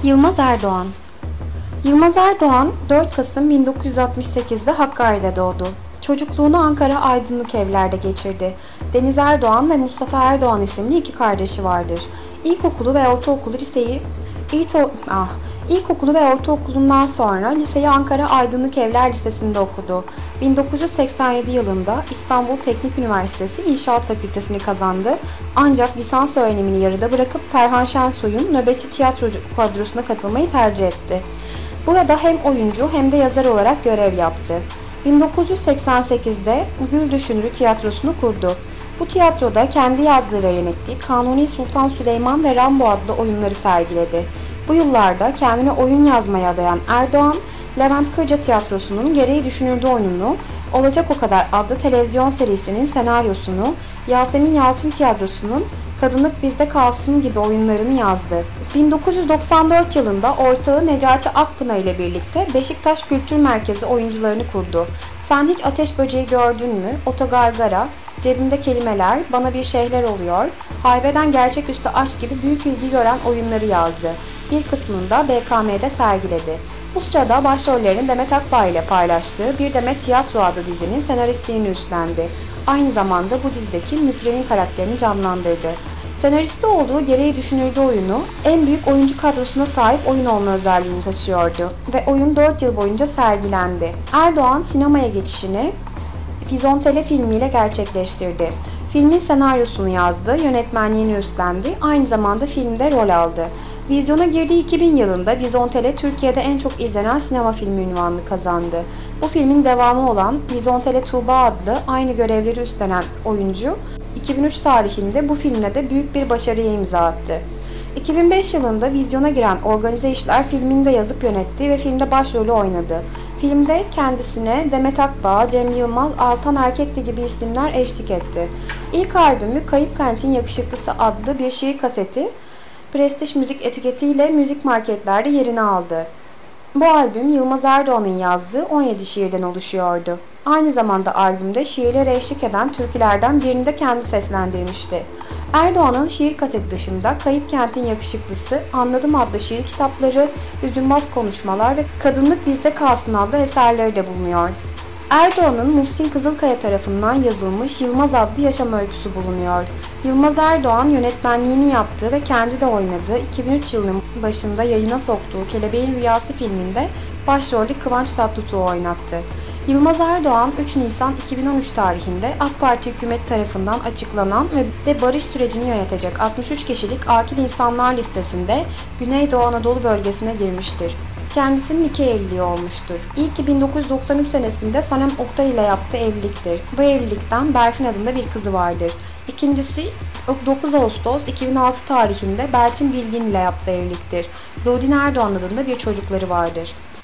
Yılmaz Erdoğan. Yılmaz Erdoğan 4 Kasım 1968'de Hakkari'de doğdu. Çocukluğunu Ankara Aydınlık Evler'de geçirdi. Deniz Erdoğan ve Mustafa Erdoğan isimli iki kardeşi vardır. İlkokulu ve ortaokulundan sonra liseyi Ankara Aydınlık Evler Lisesi'nde okudu. 1987 yılında İstanbul Teknik Üniversitesi İnşaat Fakültesini kazandı. Ancak lisans öğrenimini yarıda bırakıp Ferhan Şensoy'un nöbetçi tiyatro kadrosuna katılmayı tercih etti. Burada hem oyuncu hem de yazar olarak görev yaptı. 1988'de Gül Düşünürü tiyatrosunu kurdu. Bu tiyatroda kendi yazdığı ve yönettiği Kanuni Sultan Süleyman ve Rambo adlı oyunları sergiledi. Bu yıllarda kendine oyun yazmaya adayan Erdoğan, Levent Kırca Tiyatrosu'nun Gereği Düşünüldü oyununu, Olacak O Kadar adlı televizyon serisinin senaryosunu, Yasemin Yalçın Tiyatrosu'nun Kadınlık Bizde Kalsın gibi oyunlarını yazdı. 1994 yılında ortağı Necati Akpınar ile birlikte Beşiktaş Kültür Merkezi oyuncularını kurdu. Sen Hiç Ateş Böceği Gördün Mü, Otogargara, Cebimde Kelimeler, Bana Bir Şeyler Oluyor, Hayveden Gerçeküstü Aşk gibi büyük ilgi gören oyunları yazdı. Bir kısmını da BKM'de sergiledi. Bu sırada başrollerini Demet Akbağ ile paylaştığı Bir Demet Tiyatro adlı dizinin senaristliğini üstlendi. Aynı zamanda bu dizideki Mükremin karakterini canlandırdı. Senaristi olduğu Gereği Düşünüldü oyunu, en büyük oyuncu kadrosuna sahip oyun olma özelliğini taşıyordu ve oyun 4 yıl boyunca sergilendi. Erdoğan sinemaya geçişini Vizontele filmiyle gerçekleştirdi. Filmin senaryosunu yazdı, yönetmenliğini üstlendi, aynı zamanda filmde rol aldı. Vizyona girdiği 2000 yılında Vizontele Türkiye'de en çok izlenen sinema filmi unvanını kazandı. Bu filmin devamı olan Vizontele Tuğba adlı aynı görevleri üstlenen oyuncu, 2003 tarihinde bu filmle de büyük bir başarıya imza attı. 2005 yılında vizyona giren Organize İşler filminde yazıp yönetti ve filmde başrolü oynadı. Filmde kendisine Demet Akbağ, Cem Yılmaz, Altan Erkekli gibi isimler eşlik etti. İlk albümü Kayıp Kentin Yakışıklısı adlı bir şiir kaseti, Prestij Müzik etiketiyle müzik marketlerde yerini aldı. Bu albüm Yılmaz Erdoğan'ın yazdığı 17 şiirden oluşuyordu. Aynı zamanda albümde şiirlere eşlik eden türkülerden birini de kendi seslendirmişti. Erdoğan'ın şiir kaseti dışında Kayıp Kentin Yakışıklısı, Anladım adlı şiir kitapları, Üzülmez Konuşmalar ve Kadınlık Bizde Kalsın adlı eserleri de bulunuyor. Erdoğan'ın Muhsin Kızılkaya tarafından yazılmış Yılmaz adlı yaşam öyküsü bulunuyor. Yılmaz Erdoğan yönetmenliğini yaptığı ve kendi de oynadığı 2003 yılının başında yayına soktuğu Kelebeğin Rüyası filminde başrolde Kıvanç Tatlıtuğ'u oynattı. Yılmaz Erdoğan 3 Nisan 2013 tarihinde AK Parti hükümeti tarafından açıklanan ve barış sürecini yönetecek 63 kişilik akil insanlar listesinde Güneydoğu Anadolu bölgesine girmiştir. Kendisinin 2 evliliği olmuştur. İlki 1993 senesinde Sanem Oktay ile yaptığı evliliktir. Bu evlilikten Berfin adında bir kızı vardır. İkincisi 9 Ağustos 2006 tarihinde Belçin Bilgin ile yaptığı evliliktir. Rodin Erdoğan adında bir çocukları vardır.